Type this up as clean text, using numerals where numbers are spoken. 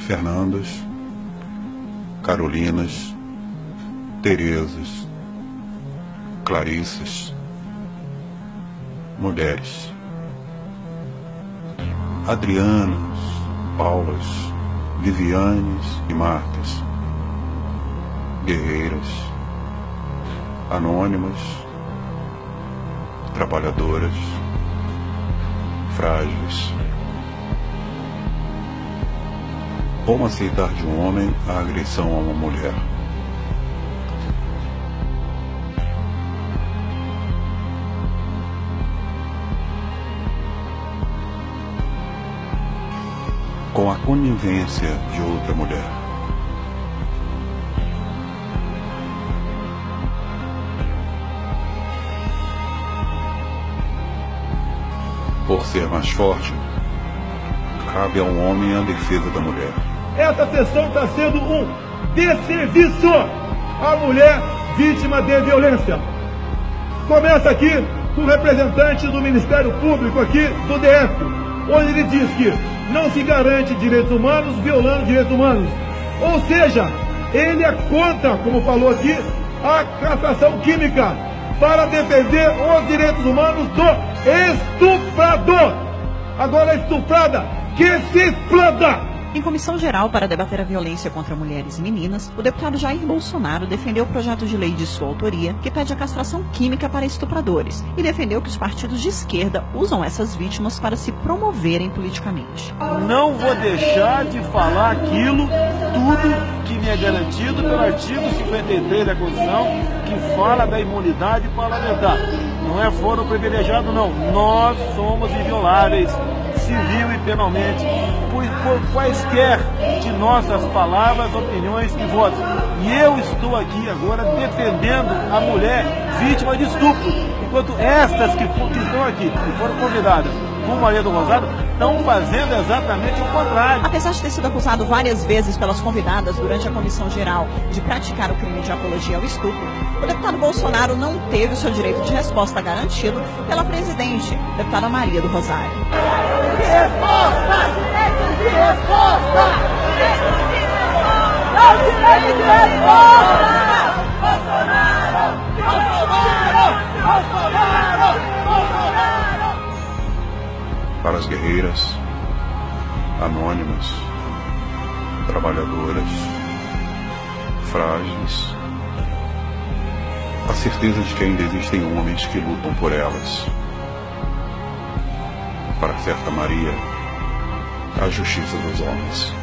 Fernandas, Carolinas, Terezas, Clarissas, mulheres. Adrianas, Paulas, Vivianes e Martas, guerreiras, anônimas, trabalhadoras, frágeis. Como aceitar de um homem a agressão a uma mulher? Com a conivência de outra mulher. Por ser mais forte, cabe ao homem a defesa da mulher. Essa sessão está sendo um desserviço à mulher vítima de violência. Começa aqui com o representante do Ministério Público aqui do DF, onde ele diz que não se garante direitos humanos violando direitos humanos. Ou seja, ele é contra, como falou aqui, a castração química para defender os direitos humanos do estuprador. Agora a estuprada que se exploda. Em comissão geral para debater a violência contra mulheres e meninas, o deputado Jair Bolsonaro defendeu o projeto de lei de sua autoria que pede a castração química para estupradores e defendeu que os partidos de esquerda usam essas vítimas para se promoverem politicamente. Não vou deixar de falar aquilo, tudo que me é garantido pelo artigo 53 da Constituição, que fala da imunidade parlamentar. Não é foro privilegiado, não. Nós somos invioláveis, civil e penalmente, por quaisquer de nossas palavras, opiniões e votos. E eu estou aqui agora defendendo a mulher vítima de estupro, enquanto estas que estão aqui, que foram convidadas por Maria do Rosário, estão fazendo exatamente o contrário. Apesar de ter sido acusado várias vezes pelas convidadas durante a comissão geral de praticar o crime de apologia ao estupro, o deputado Bolsonaro não teve o seu direito de resposta garantido pela presidente, deputada Maria do Rosário. Resposta! Direito de resposta! Direito de resposta! Bolsonaro! Bolsonaro! Bolsonaro! Bolsonaro! Para as guerreiras, anônimas, trabalhadoras, frágeis, a certeza de que ainda existem homens que lutam por elas. Para certa Maria, a justiça dos homens.